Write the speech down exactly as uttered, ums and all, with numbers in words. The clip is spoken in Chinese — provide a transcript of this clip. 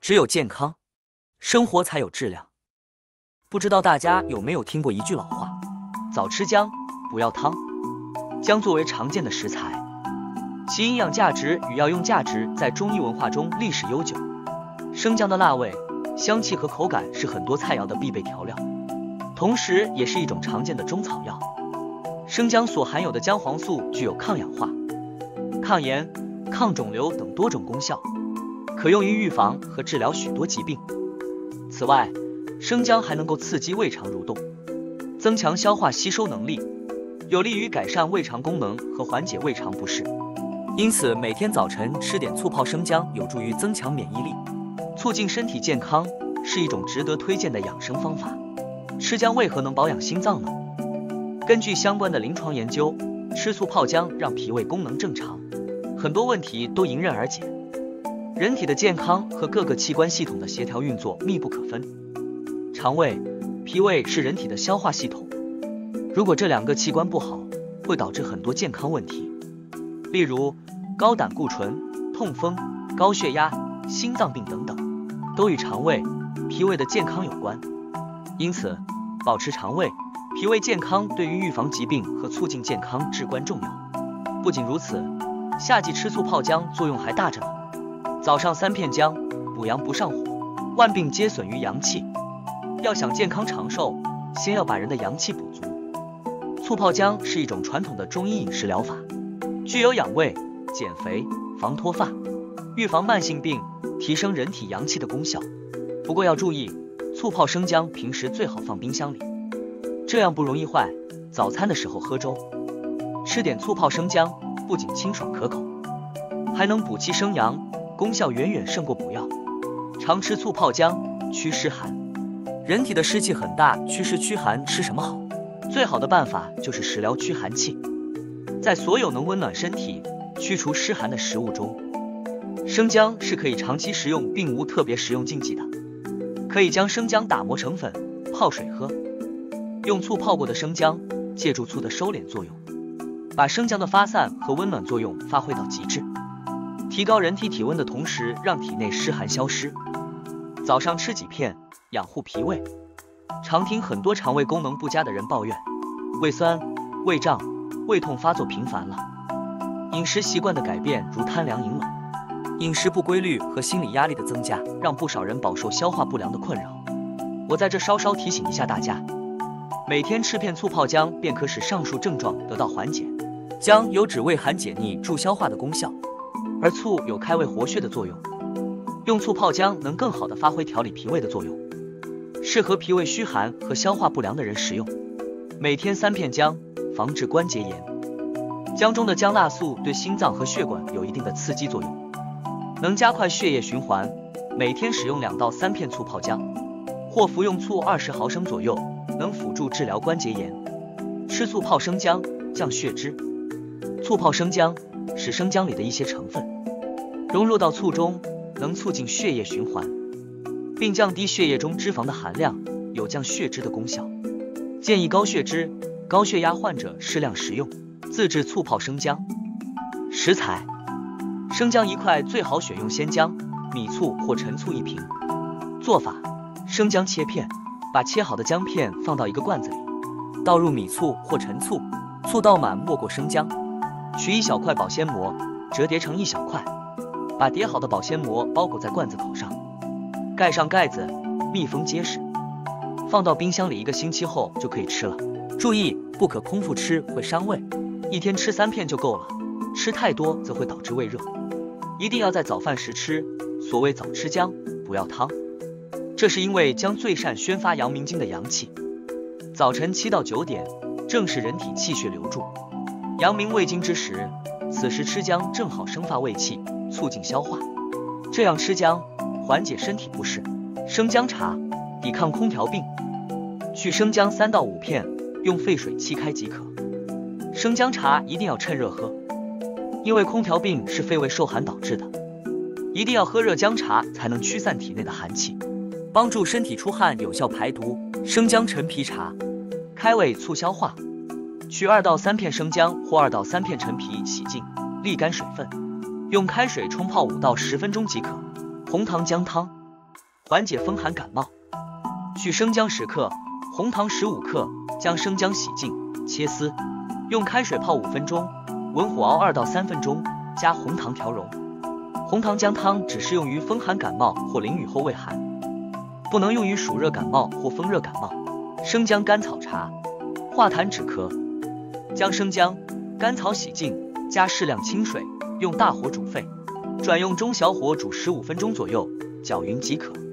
只有健康，生活才有质量。不知道大家有没有听过一句老话：早吃姜，不要汤。姜作为常见的食材，其营养价值与药用价值在中医文化中历史悠久。生姜的辣味、香气和口感是很多菜肴的必备调料，同时也是一种常见的中草药。生姜所含有的姜黄素具有抗氧化、抗炎、抗肿瘤等多种功效，可用于预防和治疗许多疾病。此外，生姜还能够刺激胃肠蠕动，增强消化吸收能力，有利于改善胃肠功能和缓解胃肠不适。因此，每天早晨吃点醋泡生姜，有助于增强免疫力，促进身体健康，是一种值得推荐的养生方法。吃姜为何能保养心脏呢？根据相关的临床研究，吃醋泡姜让脾胃功能正常，很多问题都迎刃而解。人体的健康和各个器官系统的协调运作密不可分。肠胃、脾胃是人体的消化系统，如果这两个器官不好，会导致很多健康问题，例如高胆固醇、痛风、高血压、心脏病等等，都与肠胃、脾胃的健康有关。因此，保持肠胃、脾胃健康对于预防疾病和促进健康至关重要。不仅如此，夏季吃醋泡姜作用还大着呢。早上三片姜，补阳不上火，万病皆损于阳气。要想健康长寿，先要把人的阳气补足。醋泡姜是一种传统的中医饮食疗法，具有养胃、减肥、防脱发、预防慢性病、提升人体阳气的功效。不过要注意，醋泡生姜平时最好放冰箱里，这样不容易坏。早餐的时候喝粥，吃点醋泡生姜，不仅清爽可口，还能补气生阳，功效远远胜过补药。常吃醋泡姜，祛湿寒。人体的湿气很大，祛湿驱寒吃什么好？最好的办法就是食疗驱寒气。在所有能温暖身体、驱除湿寒的食物中，生姜是可以长期食用，并无特别食用禁忌的。可以将生姜打磨成粉，泡水喝。用醋泡过的生姜，借助醋的收敛作用，把生姜的发散和温暖作用发挥到极致，提高人体体温的同时，让体内湿寒消失。早上吃几片，养护脾胃。常听很多肠胃功能不佳的人抱怨，胃酸、胃胀、胃痛发作频繁了。饮食习惯的改变，如贪凉饮冷、饮食不规律和心理压力的增加，让不少人饱受消化不良的困扰。我在这稍稍提醒一下大家，每天吃片醋泡姜，便可使上述症状得到缓解。姜有止胃寒解腻、助消化的功效，而醋有开胃活血的作用。用醋泡姜能更好地发挥调理脾胃的作用，适合脾胃虚寒和消化不良的人食用。每天三片姜，防治关节炎。姜中的姜辣素对心脏和血管有一定的刺激作用，能加快血液循环。每天使用两到三片醋泡姜，或服用醋二十毫升左右，能辅助治疗关节炎。吃醋泡生姜，降血脂。醋泡生姜，使生姜里的一些成分融入到醋中，能促进血液循环，并降低血液中脂肪的含量，有降血脂的功效。建议高血脂、高血压患者适量食用。自制醋泡生姜。食材：生姜一块，最好选用鲜姜、米醋或陈醋一瓶。做法：生姜切片，把切好的姜片放到一个罐子里，倒入米醋或陈醋，醋倒满没过生姜，取一小块保鲜膜，折叠成一小块，把叠好的保鲜膜包裹在罐子口上，盖上盖子，密封结实，放到冰箱里一个星期后就可以吃了。注意，不可空腹吃，会伤胃，一天吃三片就够了，吃太多则会导致胃热。一定要在早饭时吃，所谓早吃姜，不要汤。这是因为姜最善宣发阳明经的阳气，早晨七到九点正是人体气血流注、阳明胃经之时，此时吃姜正好生发胃气，促进消化。这样吃姜，缓解身体不适。生姜茶，抵抗空调病。取生姜三到五片，用沸水沏开即可。生姜茶一定要趁热喝，因为空调病是肺胃受寒导致的，一定要喝热姜茶才能驱散体内的寒气，帮助身体出汗，有效排毒。生姜陈皮茶，开胃促消化。取二到三片生姜或二到三片陈皮，洗净，沥干水分，用开水冲泡五到十分钟即可。红糖姜汤， 缓解风寒感冒。取生姜十克，红糖十五克，将生姜洗净切丝，用开水泡五分钟，文火熬二到三分钟，加红糖调融。红糖姜汤只适用于风寒感冒或淋雨后畏寒，不能用于暑热感冒或风热感冒。生姜甘草茶，化痰止咳。将生姜、甘草洗净，加适量清水，用大火煮沸，转用中小火煮十五分钟左右，搅匀即可。